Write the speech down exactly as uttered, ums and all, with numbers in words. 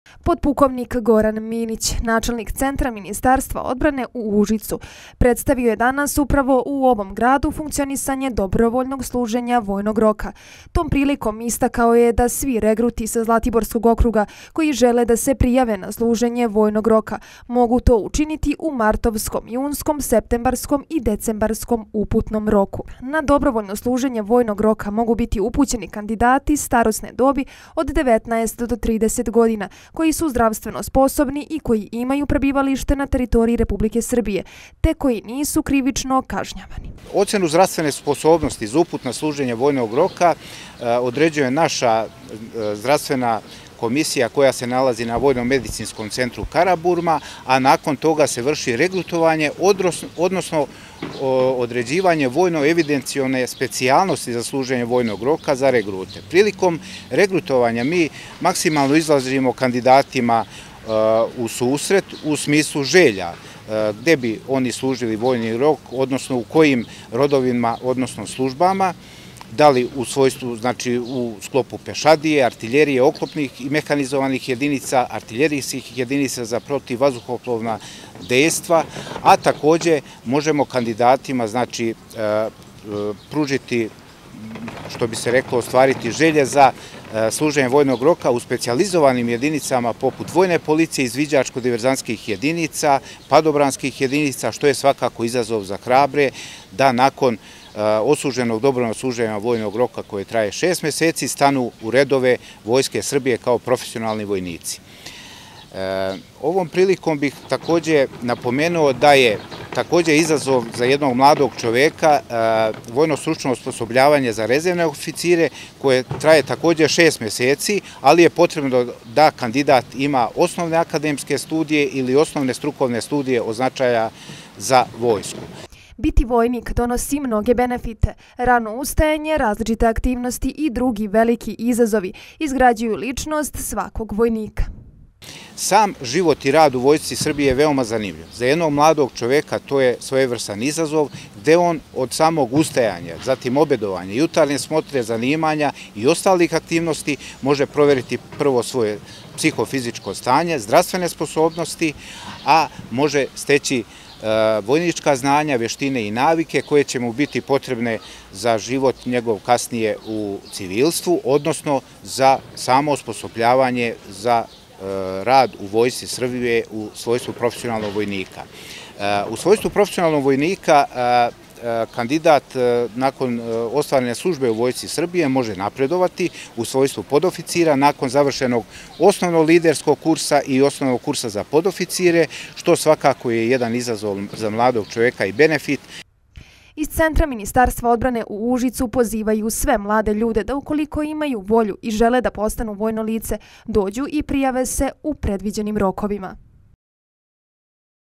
Podpukovnik Goran Minić, načelnik Centra Ministarstva odbrane u Užicu, predstavio je danas upravo u ovom gradu funkcionisanje dobrovoljnog služenja vojnog roka. Tom prilikom istakao je da svi regruti sa Zlatiborskog okruga koji žele da se prijave na služenje vojnog roka mogu to učiniti u martovskom, junskom, septembarskom i decembarskom uputnom roku. Na dobrovoljno služenje vojnog roka mogu biti upućeni kandidati starosne dobi od devetnaest do trideset godina, koji su zdravstveno sposobni i koji imaju prebivalište na teritoriji Republike Srbije, te koji nisu krivično kažnjavani. Ocenu zdravstvene sposobnosti za uputno služenje vojnog roka određuje naša zdravstvena komisija koja se nalazi na Vojno-medicinskom centru Karaburma, a nakon toga se vrši regrutovanje, odnosno određivanje vojno-evidencione specijalnosti za služenje vojnog roka za regrute. Prilikom regrutovanja mi maksimalno izlazimo kandidatima u susret u smislu želja gde bi oni služili vojni rok, odnosno u kojim rodovima, odnosno službama, da li u svojstvu, znači u sklopu pešadije, artiljerije, oklopnih i mehanizovanih jedinica, artiljerijskih jedinica za protivvazduhoplovna dejstva, a takođe možemo kandidatima, znači, pružiti, što bi se reklo, ostvariti želje za služenje vojnog roka u specijalizovanim jedinicama poput vojne policije, izviđačko-diverzantskih jedinica, padobranskih jedinica, što je svakako izazov za hrabre, da nakon osuženog dobrovoljnog služenja vojnog roka koje traje šest meseci stanu u redove Vojske Srbije kao profesionalni vojnici. Ovom prilikom bih takođe napomenuo da je takođe izazov za jednog mladog čoveka vojno-stručno osposobljavanje za rezervne oficire koje traje takođe šest meseci, ali je potrebno da kandidat ima osnovne akademske studije ili osnovne strukovne studije od značaja za vojsku. Biti vojnik donosi mnoge benefite. Rano ustajanje, različite aktivnosti i drugi veliki izazovi izgrađuju ličnost svakog vojnika. Sam život i rad u Vojsci Srbije je veoma zanimljiv. Za jednog mladog čoveka to je svojevrstan izazov gde on od samog ustajanja, zatim obedovanja, jutarnje smotre, zanimanja i ostalih aktivnosti može proveriti prvo svoje psihofizičko stanje, zdravstvene sposobnosti, a može steći vojnička znanja, veštine i navike koje će mu biti potrebne za život njegov kasnije u civilstvu, odnosno za samo osposobljavanje za rad u Vojsci Srbije u svojstvu profesionalnog vojnika. U svojstvu profesionalnog vojnika kandidat nakon ostvarene službe u Vojsci Srbije može napredovati u svojstvu podoficira nakon završenog osnovnog liderskog kursa i osnovnog kursa za podoficire, što svakako je jedan izazov za mladog čoveka i benefit. Iz Centra Ministarstva odbrane u Užicu pozivaju sve mlade ljude da ukoliko imaju volju i žele da postanu vojno lice, dođu i prijave se u predviđenim rokovima.